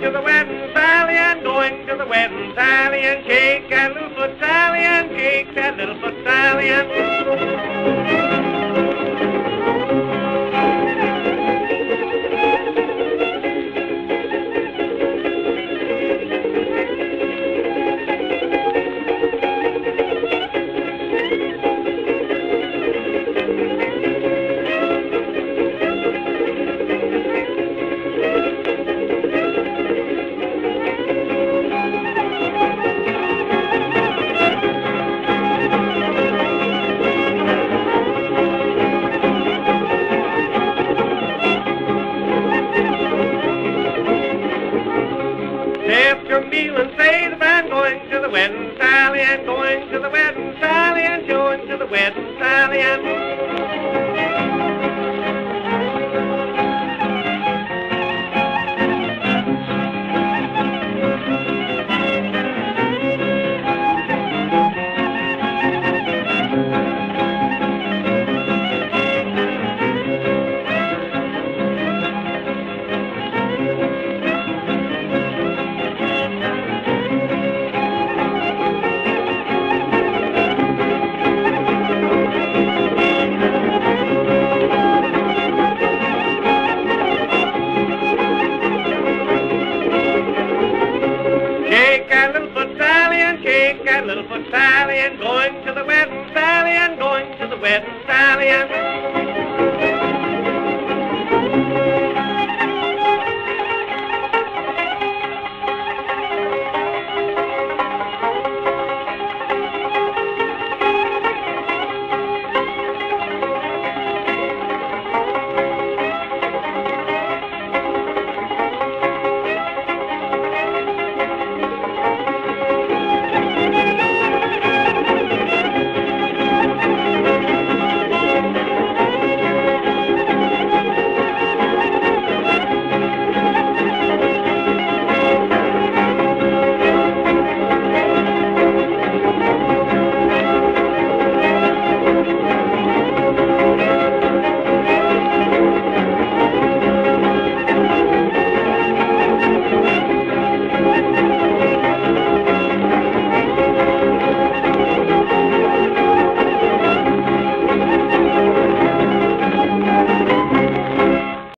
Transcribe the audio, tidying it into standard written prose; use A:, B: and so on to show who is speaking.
A: to the wedding, Sally Ann, going to the wedding, Sally Ann. Shake that little foot, Sally Ann, shake that little foot, Sally Ann. Lift your meal and say the band going to the wedding, Sally Ann, going to the wedding, Sally Ann, going to the wedding, Sally Ann. Shake that little foot, Sally Ann, shake that little foot, Sally Ann, going to the wedding, Sally Ann, going to the wedding, Sally Ann.